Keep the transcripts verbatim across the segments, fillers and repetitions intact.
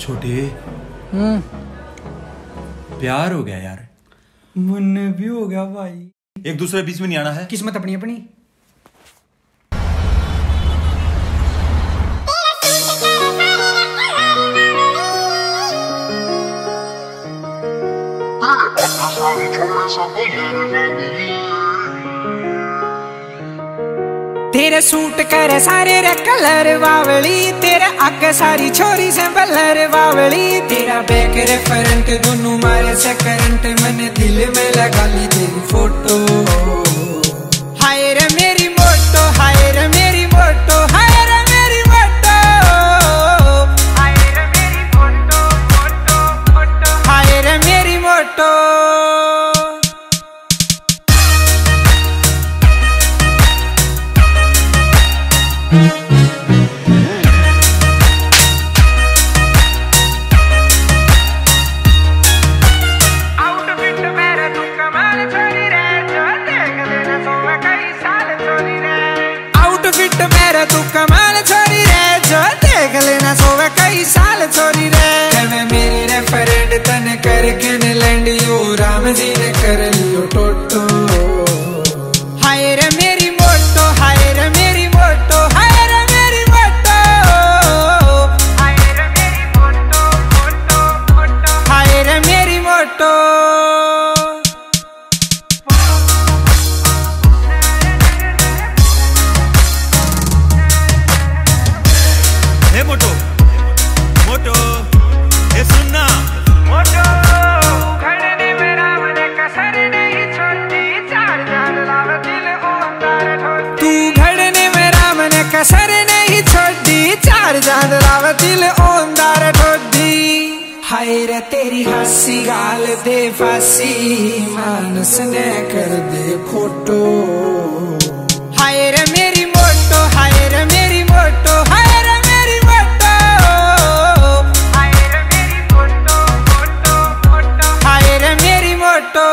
छोटे हम्म प्यार हो गया यार। मन भी हो गया भाई। एक दूसरे बीच में नहीं आना है। किस्मत अपनी अपनी। तेरे सूट करे सारे रे कलर बावली, तेरे आगे सारी छोरी से बलर बावली, तेरा बैक रे फ्रंट दोनों मारे से करंट, मैंने दिल में लगा ली तेरी फोटो। हाय रे मेरी मोटो, हाय रे मेरी मोटो, हाय रे मेरी मोटो, हाय रे मेरी मोटो मोटो मोटो, हाय रे मेरी मोटो। तू कमाल छोरी रे, जो देख लेना सोवे कई साल छोरी रे। मैं मेरी रे फ्रेंड तने करके ने लैंड यो राम जी ने कर लियो टोटो। हाय रे मेरी मोटो, हाय रे मेरी मोटो, हाय रे मेरी मोटो, हाय रे मेरी मोटो मोटो मोटो, हाय रे मेरी मोटो। मोटो मोटो ये सुनना मोटो, घड़ने में राम ने कसर नहीं छोड़ी, चार चांद लावे दिल ओंदार ठोडी। तू घड़ने में राम ने कसर नहीं छोड़ी, चार चांद लावे दिल ओंदार ठोडी। हाय रे तेरी हंसी गाल दे फांसी, मानस ने कर दे खोटो। हाय रे मेरी मोटो, हाय रे मेरी मोटो, हाय रे मेरी मोटो, हाय रे मेरी मोटो मोटो मोटो, हाय रे मेरी मोटो।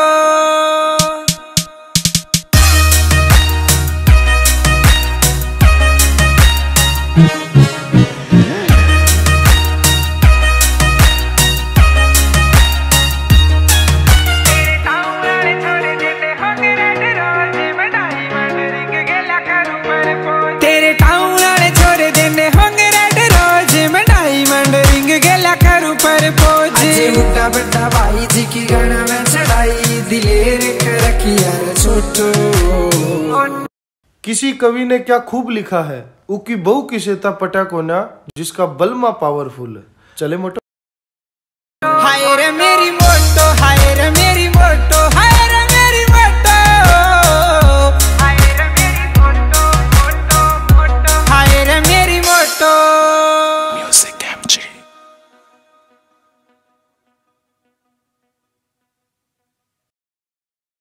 तेरे टाउन वाले छोरे देने होंगे रेड रोज, मैं डायमंड रिंग गेला करूं पर पोज। आज उठा बड़ा भाई जी की गाना में चढ़ाई, दिलेर कर रखी यार छोटो। किसी कवि ने क्या खूब लिखा है, उकी बहु की सेता पटा कोना, जिसका बलमा पावरफुल है। चले मोटो।